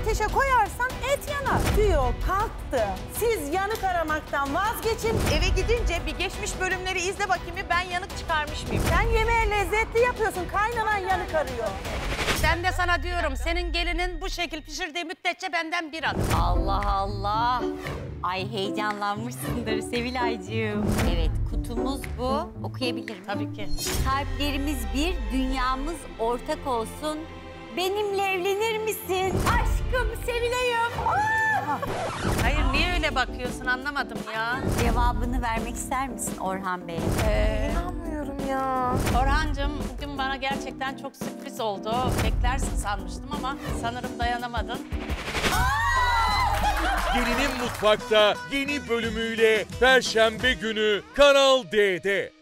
ateşe koyarsan et yanar. Diyor kalktı. Siz yanık aramaktan vazgeçin. Eve gidince bir geçmiş bölümleri izle bakayım ben yanık çıkarmış mıyım? Sen yemeği lezzetli yapıyorsun. Kaynanan yanık arıyor. Ben de sana diyorum senin gelinin bu şekil pişirdiği müddetçe benden bir adım. Allah Allah. Ay heyecanlanmışsındır Sevilaycığım. Evet, kutumuz bu. Okuyabilir miyim? Tabii ki. Kalplerimiz bir, dünyamız ortak olsun. Benimle evlenir misin? Aşkım Sevilay'ım. Hayır niye öyle bakıyorsun anlamadım ya. Cevabını vermek ister misin Orhan Bey? İnanmıyorum ya. Orhancığım bugün bana gerçekten çok sürpriz oldu. Beklersin sanmıştım ama sanırım dayanamadın. Gelinin Mutfak'ta yeni bölümüyle Perşembe günü Kanal D'de.